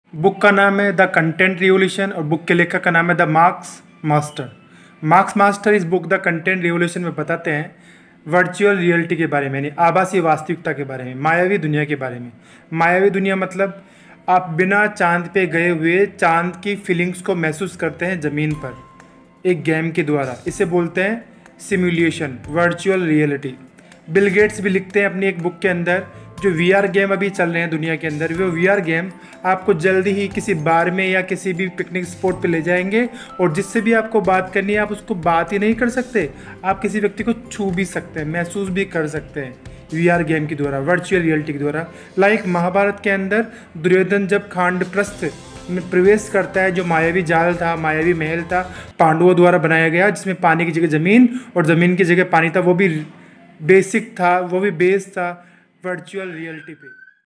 Book का नाम है द कंटेंट रिवोल्यूशन और बुक के लेखक का नाम है the Marks Master. Marks Master इस बुक द कंटेंट रिवोल्यूशन में बताते हैं वर्चुअल रियलिटी के बारे में, यानी आभासी वास्तविकता के बारे में, मायावी दुनिया के बारे में। मायावी दुनिया मतलब आप बिना चांद पे गए हुए चांद की फीलिंग्स को महसूस करते हैं ज़मीन पर एक गेम के द्वारा। इसे बोलते हैं simulation, virtual reality. Bill Gates भी लिखते हैं अपनी एक बुक के अंदर जो वीआर गेम अभी चल रहे हैं दुनिया के अंदर, वो वीआर गेम आपको जल्दी ही किसी बार में या किसी भी पिकनिक स्पॉट पे ले जाएंगे और जिससे भी आपको बात करनी है आप उसको बात ही नहीं कर सकते, आप किसी व्यक्ति को छू भी सकते हैं, महसूस भी कर सकते हैं वीआर गेम के द्वारा, वर्चुअल रियलिटी के द्वारा। लाइक महाभारत के अंदर दुर्योधन जब खांडप्रस्थ में प्रवेश करता है, जो मायावी जाल था, मायावी महल था, पांडवों द्वारा बनाया गया, जिसमें पानी की जगह ज़मीन और ज़मीन की जगह पानी था, वो भी बेसिक था, वो भी बेस था वर्चुअल रियलिटी पे।